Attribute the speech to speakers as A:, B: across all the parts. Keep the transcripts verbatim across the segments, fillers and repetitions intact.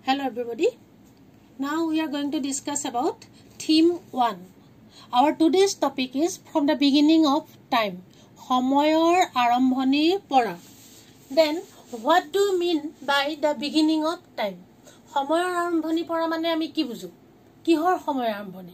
A: Hello everybody. Now we are going to discuss about theme one. Our today's topic is from the beginning of time. Homoyor arambhoni pora. Then what do you mean by the beginning of time? Homoyor arambhoni pora mane ami ki buju? Kihor homoyor arambhoni?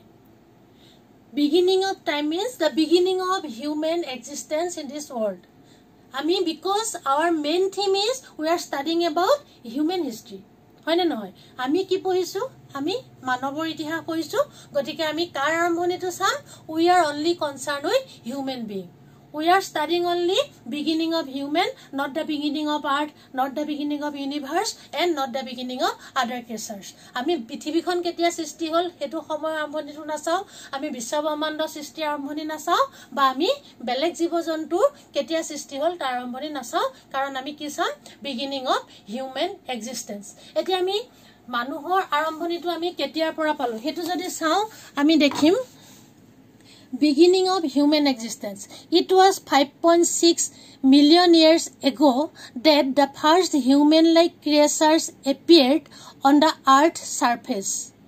A: Beginning of time means the beginning of human existence in this world. Ami because our main theme is we are studying about human history. হয় না নহয় আমি কি পঢ়িছো আমি মানৱৰ ইতিহাস পঢ়িছো গতিকে আমি কাৰ আৰম্ভণিটো চাম we are only concerned with human being we are studying only beginning of human not the beginning of earth not the beginning of universe and not the beginning of other creatures আমি পৃথিৱীখন কেতিয়া সৃষ্টি হল হেতু সময় আৰম্ভণিটো নাচাও আমি বিশ্বব্ৰহ্মাণ্ড সৃষ্টি আৰম্ভণি নাচাও বা আমি বেলেগ জীৱ-জন্তু কেতিয়া সৃষ্টি হল তাৰ আৰম্ভণি নাচাও কাৰণ আমি কি চাম beginning of human existence এতিয়া আমি মানুহৰ আৰম্ভণিটো আমি কেতিয়াৰ পৰা পালো হেতু যদি চাও আমি দেখিম beginning of human existence it was five point six million years ago that the first human like creatures appeared on the earth's surface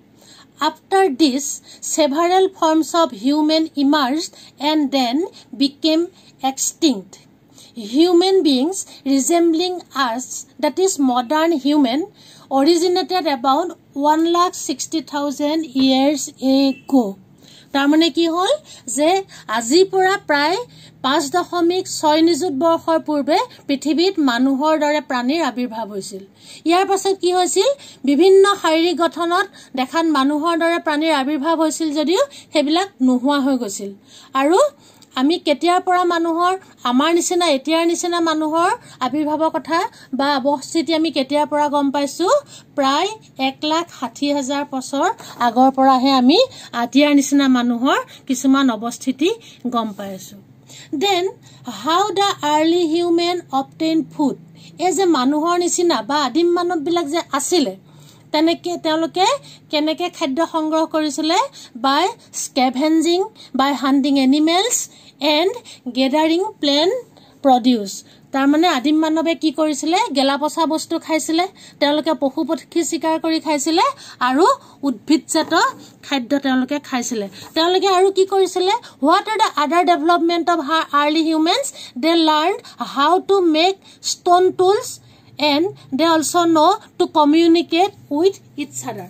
A: after this several forms of human emerged and then became extinct human beings resembling us that is modern human originated about one lakh sixty thousand years ago তাৰমানে কি হল যে আজি পৰা প্ৰায় পাঁচ দশমিক ছয় নিযুত বৰ্ষৰ পূৰ্বে পৃথিৱীত মানুহৰ দৰে প্ৰাণীৰ আবিৰ্ভাৱ হৈছিল ইয়াৰ পাছত কি হৈছিল বিভিন্ন শাৰীৰিক গঠনত দেখাত মানুহৰ দৰে প্ৰাণীৰ আবিৰ্ভাৱ হৈছিল যদিও হেবিলাক নোহোৱা হৈ গৈছিল আৰু আমি কেতিয়াৰ পৰা মানুহৰ আমাৰ নিচিনা এতিয়াৰ নিচিনা মানুহৰ আবিৰ্ভাৱৰ কথা বা অৱস্থিতি আমি কেতিয়াৰ পৰা গম পাইছো প্ৰায় এক লাখ ষাঠি হাজাৰ বছৰ আগৰ পৰাহে আমি এতিয়াৰ নিচিনা মানুহৰ কিছুমান অৱস্থিতি গম পাইছো then how the early human obtained food এই যে মানুহৰ নিচিনা বা আদিম মানৱ বিলাক যে আছিল তেনেকে তেওঁলোকে কেনেকে খাদ্য সংগ্ৰহ কৰিছিল by scavenging by hunting animals and gathering plant produce তাৰ মানে আদিম মানৱে কি কৰিছিল গেলাপচা বস্তু খাইছিল তেওঁলোকে পশু পক্ষী শিকাৰ কৰি খাইছিল আৰু উদ্ভিদজাত খাদ্য তেওঁলোকে খাইছিল তেওঁলোকে আৰু কি কৰিছিল what are the other development of early humans they learned how to make stone tools and they also know to communicate with each other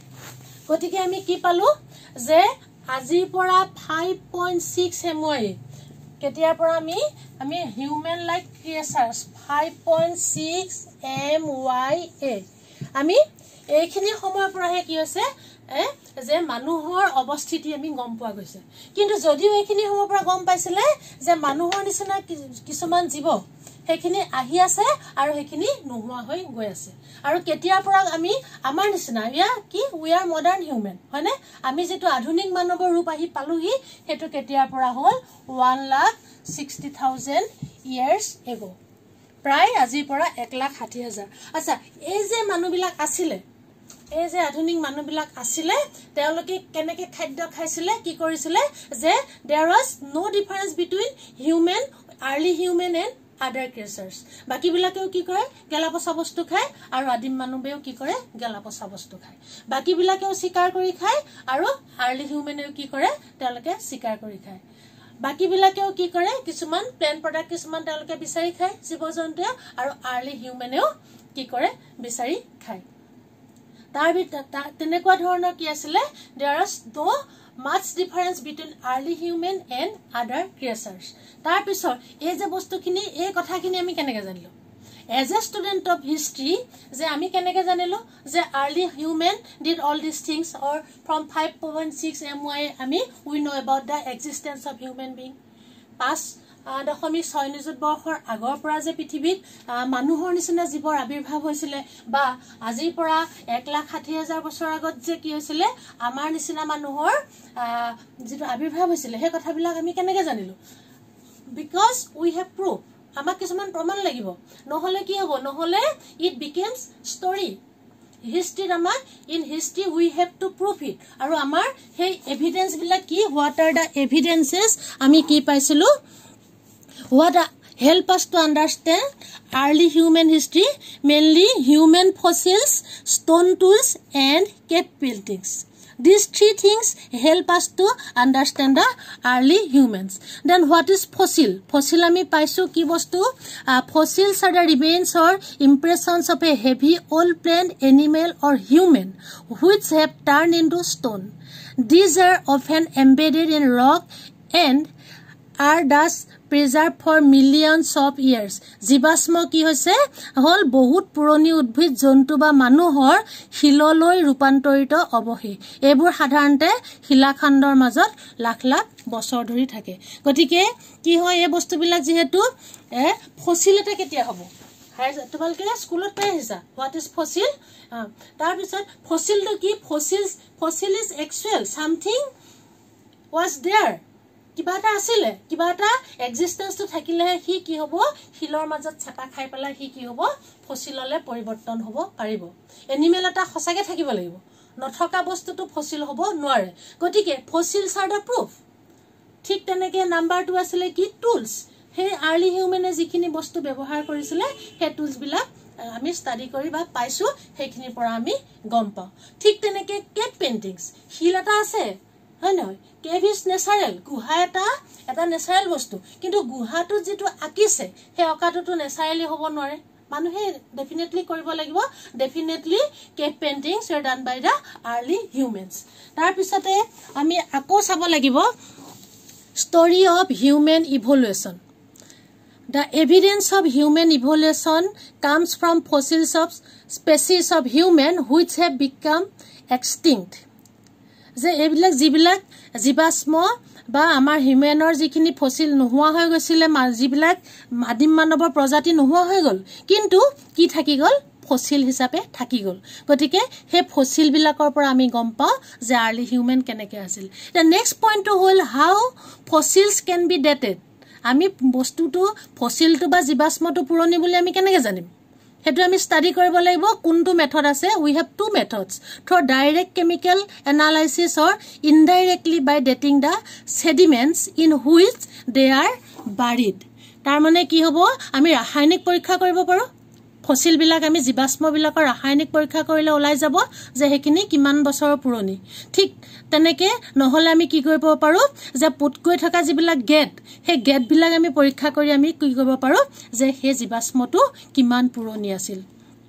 A: গতিকে আমি কি পালো যে আজিৰ পৰা five point six এমৱাই কেতিয়াৰ পৰা আমি আমি human like ক্ৰিয়েচাৰ্স five point six এমৱাই আমি এইখিনি সময়ৰ পৰাহে কি হৈছে যে মানুহৰ অৱস্থিতি আমি গম পোৱা গৈছে কিন্তু যদিও এইখিনি সময়ৰ পৰা গম পাইছিলে যে মানুহৰ নিচিনা কিছুমান জীৱ হেখিনি আহি আছে আৰু হেখিনি নোহোৱা হৈ গৈ আছে আৰু কেতিয়াৰ পৰা আমি আমাৰ নিচিনা ইয়া কি we are modern human হয়নে আমি যেটো আধুনিক মানৱৰ ৰূপ আহি পালোহি হেতু কেতিয়াৰ পৰা হল one lakh sixty thousand years ago প্ৰায় আজি পৰা এক লাখ ষাঠি হাজাৰ আচ্ছা এই যে মানুহবিলাক আছিল এই যে আধুনিক মানুহবিলাক আছিল তেওঁলোকে কেনেকে খাদ্য খাইছিল কি কৰিছিল যে there was no difference between human early human and other creatures বাকি বিলাকেও কি কৰে গেলাপচা বস্তু খায় আৰু আদিম মানৱেও কি কৰে গেলাপচা বস্তু খায় বাকি বিলাকেও শিকাৰ কৰি খায় আৰু আৰ্লি হিউমেনেও কি কৰে তেওঁলোকে শিকাৰ কৰি খায় বাকি বিলাকেও কি কৰে কিছুমান প্লান্ট প্ৰডাক্ট কিছুমান তেওঁলোকে বিচাৰি খায় জীৱ-জন্তু আৰু আৰ্লি হিউমেনেও কি কৰে বিচাৰি খায় তাৰ ভিতৰত তেনেকুৱা ধৰণৰ কি আছিল there is no much difference between early human and other creatures তাৰ পিছত এই যে বস্তুখিনি এই কথাখিনি আমি কেনেকৈ জানিলো as a student of history যে আমি কেনেকৈ জানিলো যে early human did all these things or from five point six এমৱাই আমি we know about the existence of human being past দশমিক ছয় নিযুত বৰ্ষৰ আগৰ পৰা যে পৃথিৱীত মানুহৰ নিচিনা জীৱৰ আবিৰ্ভাৱ হৈছিল বা আজিৰ পৰা এক লাখ ষাঠি হাজাৰ বছৰ আগত যে কি হৈছিল আমাৰ নিচিনা মানুহৰ যেটো আবিৰ্ভাৱ হৈছিল হে কথাবিলাক আমি কেনেকৈ জানিলো because we have proof আমাক কিছুমান প্ৰমাণ লাগিব নহলে কি হ'ব নহলে it becomes story history আমাৰ in history we have to prove it আৰু আমাৰ সেই এভিডেন্স বিলাক কি what are the evidences আমি কি পাইছিলো what help us to understand early human history, mainly human fossils, stone tools, and cave paintings. These three things help us to understand the early humans. Then what is fossil? Fossil ami paisu ki bostu? Uh, fossils are the remains or impressions of a heavy old plant, animal, or human which have turned into stone. These are often embedded in rock and are thus preserved for millions of years. Jibasmo ki hoise hol bahut puroni udbhid jontu ba manuhor hiloloi rupantorito obohi. Ebur sadharante hilakhandor majot lakh lakh বছৰ ধৰি থাকে গতিকে কি হয় এই বস্তুবিলাক যেহেতু এ fossil এটা কেতিয়া হ'ব হাই তোমালকে স্কুলত পাই আহিছা হোৱাট ইজ ফসিল তাৰ পিছত ফসিলটো কি fossils fossil is actual something was there কিবা এটা আছিল কিবা এটা এক্সিস্টেন্সটো থাকিলে হি কি হ'ব হিলৰ মাজত ছাপা খাই পেলাই হি কি হ'ব ফসিললে পৰিৱৰ্তন হ'ব পাৰিব এনিমেল এটা খসাকে থাকিব লাগিব নথকা বস্তুটো ফসিল হ'ব নোৱাৰে গতিকে ফসিলস আৰ দা প্ৰুফ ঠিক তেনেকে নাম্বাৰ টু আছিল কি টুলস হে আৰ্লি হিউমেনে যিখিনি বস্তু ব্যৱহাৰ কৰিছিল হে টুলস বিলাক আমি ষ্টাডি কৰি বা পাইছো হেখিনিৰ পৰা আমি গম পাও ঠিক তেনেকে কেভ পেইন্টিংস হিল এটা আছে হয় নহয় কেভ ইজ নেচাৰেল গুহা এটা এটা নেচাৰেল বস্তু কিন্তু গুহাটো যেটো আকিছে হে অকাটোটো নেচাৰেলি হ'ব নোৱাৰে মানুহে ডেফিনেটলি কৰিব লাগিব definitely cave paintings are done by the early humans তাৰ পিছতে আমি আকৌ চাব লাগিব story of human evolution. The evidence of human evolution comes from fossils of species of human which have become extinct. যে এবিলাক জিবিলাক জীৱাশ্ম বা আমাৰ হিউমেনৰ যিখিনি ফসিল নোহোৱা হৈ গৈছিল যিবিলাক আদিম মানৱৰ প্ৰজাতি নোহোৱা হৈ গল কিন্তু কি থাকি গল ফসিল হিচাপে থাকি গল গতিকে হে ফসিল বিলাকৰ পৰা আমি গম পাও যে আৰ্লি হিউমেন কেনেকে আছিল the next point to hall how fossils can be dated আমি বস্তুটো ফসিলটো বা জীৱাশ্মটো পুৰণি বুলি আমি কেনেকে জানিম হেতু আমি ষ্টাডি কৰিব লাগিব কোনটো মেথড আছে we have two methods through direct chemical analysis or indirectly by dating the sediments in which they are buried তাৰ মানে কি হ'ব আমি ৰাসায়নিক পৰীক্ষা কৰিব পাৰো ফসিল বিলাক আমি জীৱাশ্ম বিলাকৰ ৰাসায়নিক পৰীক্ষা কৰিলে ওলাই যাব যে হেখিনি কিমান বছৰৰ পুৰণি ঠিক তেনেকে নহলে আমি কি কৰিব পাৰো যে পুটকৈ থকা যিবিলাক গেট হে গেট বিলাক আমি পৰীক্ষা কৰি আমি কি কৰিব পাৰো যে হে জীৱাশ্মটো কিমান পুৰণি আছিল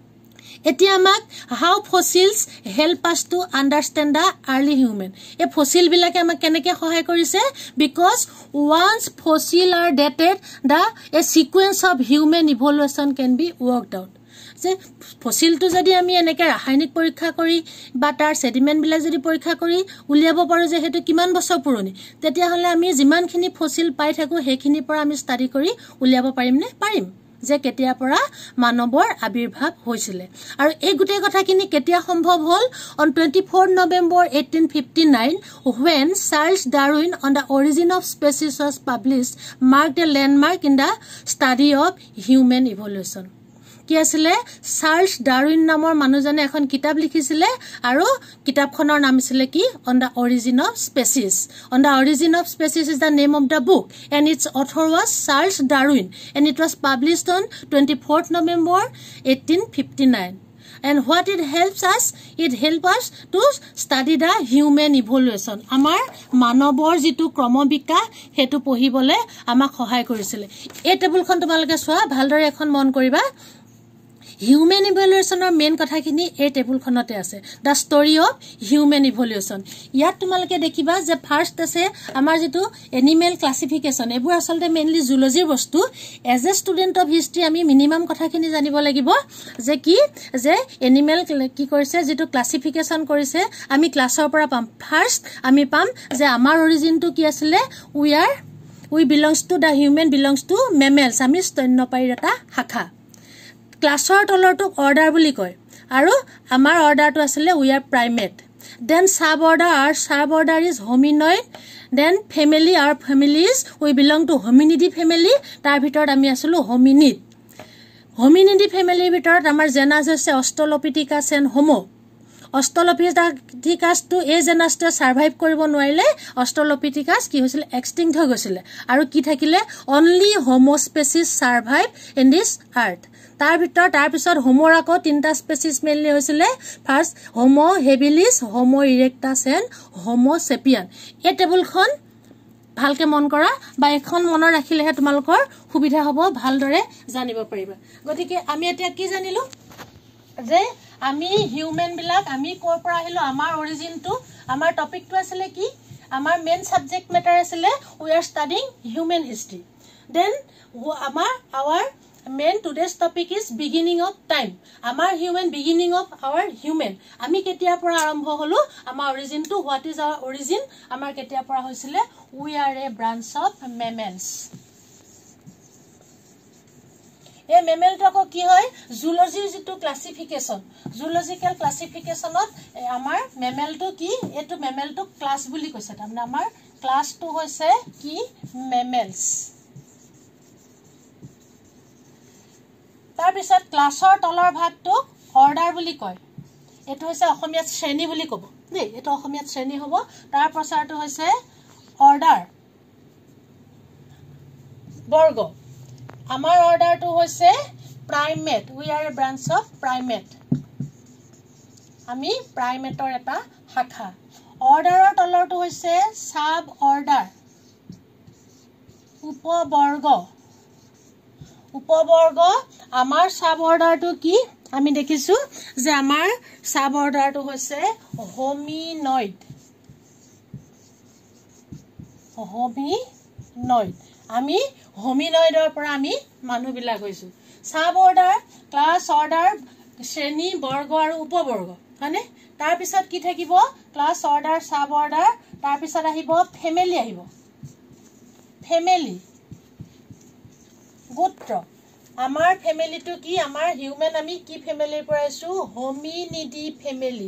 A: এতিয়া আমাক how fossils help us to understand the early human এ ফসিল বিলাকে আমাক কেনেকে সহায় কৰিছে because once fossil are dated the a sequence of human evolution can be worked out যে ফসিলটো যদি আমি এনেকে ৰাসায়নিক পৰীক্ষা কৰি বা তাৰ সেডিমেন্ট বিলাক যদি পৰীক্ষা কৰি উলিয়াব পাৰো যে হেতু কিমান বছৰ পুৰণি তেতিয়া হলে আমি যিমানখিনি ফসিল পাই থাকো হেখিনি পৰা আমি ষ্টাডি কৰি উলিয়াব পাৰিম নে পাৰিম যে কেতিয়া পৰা মানৱৰ আবিৰ্ভাৱ হৈছিল আৰু এই গুটে কথাখিনি কেতিয়া সম্ভৱ হল on twenty-fourth November eighteen fifty-nine when Charles Darwin on the origin of species was published marked a landmark in the study of human evolution কি আছিল চার্লস ডারউইন নামৰ মানুহজনে এখন কিতাপ লিখিছিল আৰু কিতাপখনৰ নাম আছিল কি on the origin of species on the origin of species is the name of the book and its author was Charles Darwin and it was published on twenty-fourth November eighteen fifty-nine and what it helps us it helps us to study the human evolution আমাৰ মানৱৰ যেটো ক্ৰমবিকাশ হেতু পঢ়িবলে আমাক সহায় কৰিছিল এই টেবুলখন তোমালকে চোৱা ভালদৰে এখন মন কৰিবা Human evolution or main কথাখিনি এই টেবুলখনতে আছে the story of human evolution ইয়াত তোমালকে দেখিবা যে ফাৰ্স্ট আছে আমাৰ যেটো এনিমেল ক্লাসিফিকেশন এবোৰ আসলতে মেইনলি জুলজিৰ বস্তু as a student of history আমি মিনিমাম কথাখিনি জানিব লাগিব যে কি যে এনিমেল কি কৰিছে যেটো ক্লাসিফিকেশন কৰিছে আমি ক্লাছৰ পৰা পাম ফাৰ্স্ট আমি পাম যে আমাৰ অৰিজিনটো কি আছিল we are we belongs to the human belongs to mammals আমি স্তন্যপায়ীৰ এটা শাখা ক্লাছৰ তলৰটোক অৰ্ডাৰ বুলি কয় আৰু আমাৰ অৰ্ডাৰটো আছিল we are primate then sub order our sub order is hominoid then family our family is we belong to hominidae family তাৰ ভিতৰত আমি আছিলো hominid hominidae family ভিতৰত আমাৰ জেনাস আছে australopithecus and homo অষ্ট্ৰলোপিথেকাছটো এই জেনাছটোৱে সাৰ্ভাইভ কৰিব নোৱাৰিলে অষ্ট্ৰলোপিথেকাছ কি হৈছিল এক্সটিংক্ট হৈ গৈছিল আৰু কি থাকিলে only homo species survive in this earth তাৰ ভিতৰ তাৰ পিছত হোমৰ আকৌ তিনটা স্পেচিছ মেইনলি হৈছিল first homo habilis homo erectus and homo sapien এই টেবুলখন ভালকে মন কৰা বা এখন মন ৰাখিলেহে তোমালোকৰ সুবিধা হ'ব ভালদৰে জানিব পাৰিবা গতিকে আমি এতিয়া কি জানিলো যে আমি হিউম্যান বিলাক আমি কৰ পৰা আহিলো আমাৰ অৰিজিনটো আমাৰ টপিকটো আছিল কি আমাৰ মেইন সাবজেক্ট মেটাৰ আছিল we are studying human history then আমাৰ our main today's topic is beginning of time amar human beginning of our human ami ketia pora arambho holu amar origin to what is our origin amar ketia pora hoisile we are a branch of mammals e mammal to ko ki hoy zoology to classification zoological classification of amar mammal to ki etu mammal to class buli koise tamna amar class to hoise ki mammals তাৰ পিছত ক্লাছৰ তলৰ ভাগটো order বুলি কয় এটো হৈছে অসমীয়া শ্ৰেণী বুলি ক'ব দেই এটো অসমীয়া শ্ৰেণী হ'ব তাৰ প্ৰচাৰটো হৈছে অৰ্ডাৰ বৰ্গ আমাৰ অৰ্ডাৰটো হৈছে primate we are a branch of primate আমি প্ৰাইমেটৰ এটা শাখা অৰ্ডাৰৰ তলৰটো হৈছে সাব অৰ্ডাৰ উপবৰ্গ উপবৰ্গ আমাৰ সাব অৰ্ডাৰটো কি আমি দেখিছো যে আমাৰ সাব অৰ্ডাৰটো হৈছে হোমিনয়েড হোমিনয়েড আমি হোমিনয়েডৰ পৰা আমি মানুহ বিলাক হৈছো সাব অৰ্ডাৰ ক্লাছ অৰ্ডাৰ শ্ৰেণী বৰ্গ আৰু উপবৰ্গ মানে তাৰ পিছত কি থাকিব ক্লাছ অৰ্ডাৰ সাব অৰ্ডাৰ তাৰ পিছত আহিব ফ্যামিলি আহিব ফ্যামিলি গোত্ৰ আমাৰ ফ্যামিলিটো কি আমাৰ হিউম্যান আমি কি ফ্যামিলিৰ পৰা আছো হোমিনিডি ফ্যামিলি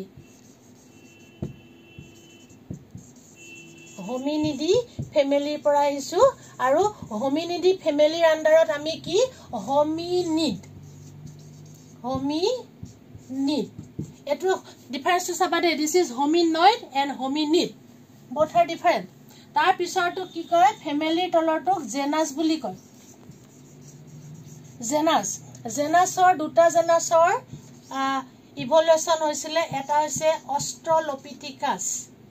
A: হোমিনিডি ফ্যামিলিৰ পৰা আহিছো আৰু হোমিনিডি ফ্যামিলিৰ আন্ডাৰত আমি কি হোমিনিড হোমিনিড এটো ডিফাৰেন্স চাবা they this is hominoid and hominid both are different তাৰ পিছৰটো কি কয় ফ্যামিলিৰ তলৰটো জেনাছ বুলি কয় জেনাছ জেনাছৰ দুটা জেনাছৰ ইভলিউশন হৈছিল এটা হৈছে অষ্ট্ৰলোপিথেকাছ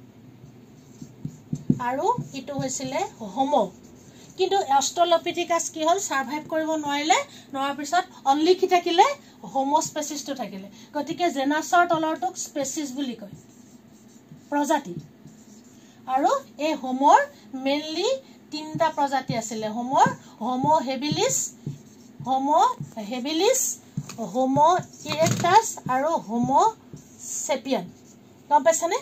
A: আৰু ইটো হৈছিল হোমো কিন্তু অষ্ট্ৰলোপিথেকাছ কি হল সাৰ্ভাইভ কৰিব নোৱাৰিলে নোৱাৰ পিছত অনলি কি থাকিলে হোমো স্পেচিছটো থাকিলে গতিকে জেনাছৰ তলৰটোক স্পেচিছ বুলি কয় প্ৰজাতি আৰু এই হোমৰ মেইনলি তিনটা প্ৰজাতি আছিল হোমৰ homo habilis homo habilis homo erectus আৰু হোমো সেপিয়ান গম পাইছানে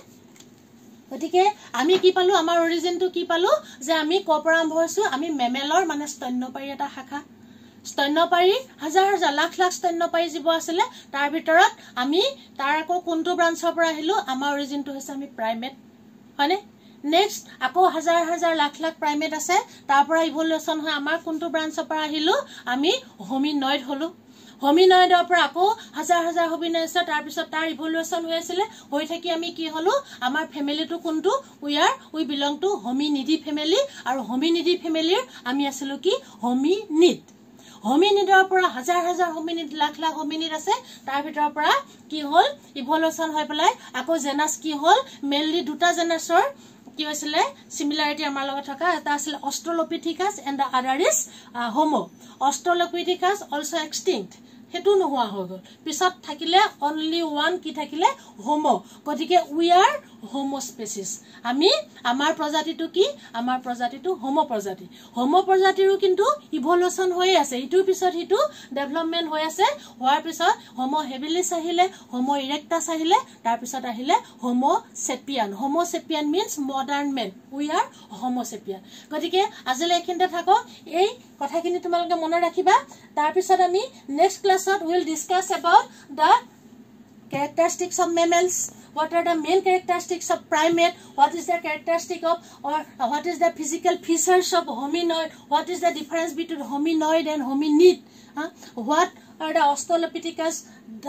A: গতিকে আমি কি পালো আমাৰ অৰিজিনটো কি পালো যে আমি ক'ৰ আৰম্ভ হৈছো আমি মেমেলৰ মানে স্তন্যপায়ী এটা শাখা স্তন্যপায়ী হাজাৰ হাজাৰ লাখ লাখ স্তন্যপায়ী জীৱ আছিল তাৰ ভিতৰত আমি তাৰ আকৌ কোনটো ব্ৰাঞ্চৰ পৰা আহিলো আমাৰ অৰিজিনটো হৈছে আমি প্ৰাইমেট হয়নে নেক্সট আকৌ হাজাৰ হাজাৰ লাখ লাখ প্ৰাইমেট আছে তাৰ পৰা ইভলিউশন হয় আমাৰ কোনটো ব্ৰাঞ্চৰ পৰা আহিলো আমি হোমিনয়েড হলো হোমিনয়েডৰ পৰা আকৌ হাজাৰ হাজাৰ হোমিনয়েড আছে তাৰ পিছত তাৰ ইভলিউশন হৈ আছিল হৈ থাকি আমি কি হলো আমাৰ ফ্যামিলিটো কোনটো we are we belong to hominidae family আৰু হোমিনিডি ফ্যামিলিৰ আমি আছিলো কি হোমিনিড হোমিনিডৰ পৰা হাজাৰ হাজাৰ হোমিনিড লাখ লাখ হোমিনিড আছে তাৰ ভিতৰৰ পৰা কি হল ইভলিউশন হৈ পেলাই আকৌ জেনাছ কি হল মেইনলি দুটা জেনাছৰ কি হৈছিল সিমিলাৰিটি আমাৰ লগত থকা এটা আছিল অষ্ট্ৰলোপিথেকাছ and the other is homo australopithecus also extinct হেতু নোহোৱা হৈ গল পিছত থাকিলে অনলি ওয়ান কি থাকিলে হোমো গতিকে উই আৰ হোমো স্পেচিছ আমি আমাৰ প্ৰজাতিটো কি আমাৰ প্ৰজাতিটো হোমো প্ৰজাতি হোমো প্ৰজাতিৰো কিন্তু ইভলিউশন হৈ আছে ইটোৰ পিছত হিটো ডেভেলপমেন্ট হৈ আছে হোৱাৰ পিছত হোমো হেবিলিছ আহিলে হোমো ইৰেক্টাছ আহিলে তাৰ পিছত আহিলে homo sapien homo sapien means modern men we are homo sapien গতিকে আজিলে এখিনতে থাকো এই কথাখিনি তোমালোকে মনত ৰাখিবা তাৰ পিছত আমি নেক্সট ক্লাছত will discuss about the characteristics of mammals what are the main characteristics of primate what is the characteristic of or uh, what is the physical features of hominoid what is the difference between hominoid and hominid huh? What are the australopithecus done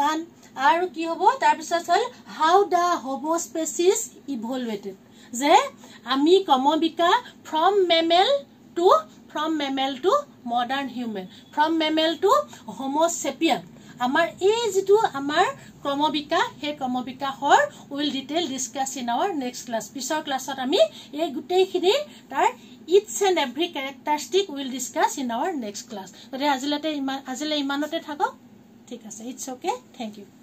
A: আৰু কি হ'ব তাৰ পিছত হ'ল হাউ দা Homo species evolved যে আমি ক্ৰমবিকা from mammal to from mammal to modern human from mammal to homo sapien আমাৰ এই যেটো আমাৰ ক্ৰমবিকা হে ক্ৰমবিকা হৰ will detail discuss in our next class পিছৰ ক্লাছত আমি এই গুটেইখিনি তাৰ each and every characteristic will discuss in our next class. গতে আজিলতে আজিলে ইমানতে থাকক ঠিক আছে ইটস ওকে থ্যাংক ইউ